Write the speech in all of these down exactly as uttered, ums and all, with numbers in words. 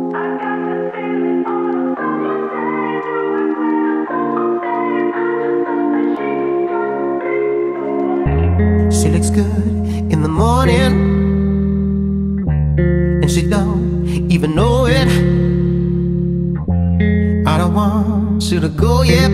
She looks good in the morning, and she don't even know it. I don't want you to go yet.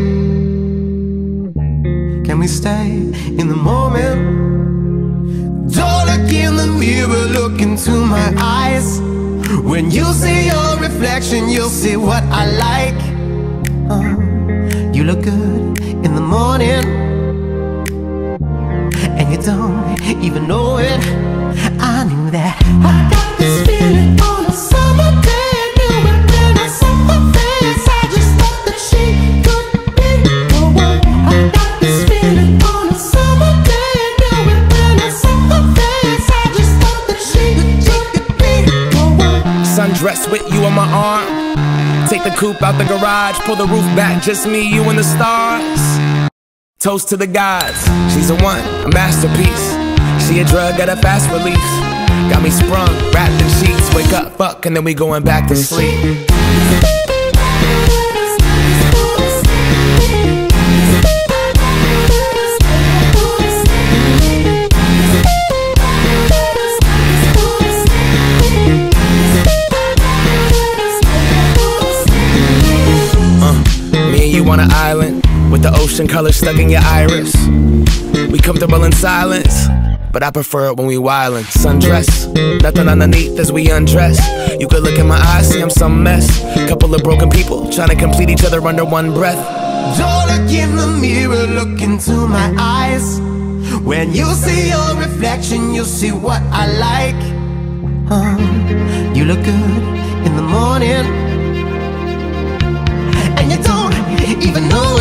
Can we stay in the moment? Don't look in the mirror, look into my eyes. When you see your reflection, you'll see what I like. uh, You look good in the morning, and you don't even know it. I knew that. I got this feeling on a summer day. I knew it when I saw her face. I just thought that she could be the one. I got this feeling on a summer day. I knew it when I saw her face. I just thought that she could be the one. Sundress with you on my arm. Take the coupe out the garage. Pull the roof back, just me, you and the stars. Toast to the gods, she's a one, a masterpiece. She a drug at a fast release. Got me sprung, wrapped in sheets. Wake up, fuck, and then we going back to sleep. uh, Me and you on an island, with the ocean color stuck in your iris. We comfortable in silence, but I prefer it when we wildin'. Sundress, nothing underneath as we undress. You could look in my eyes, see I'm some mess. Couple of broken people trying to complete each other under one breath. Don't look in the mirror, look into my eyes. When you see your reflection, you'll see what I like. uh, You look good in the morning, and you don't even know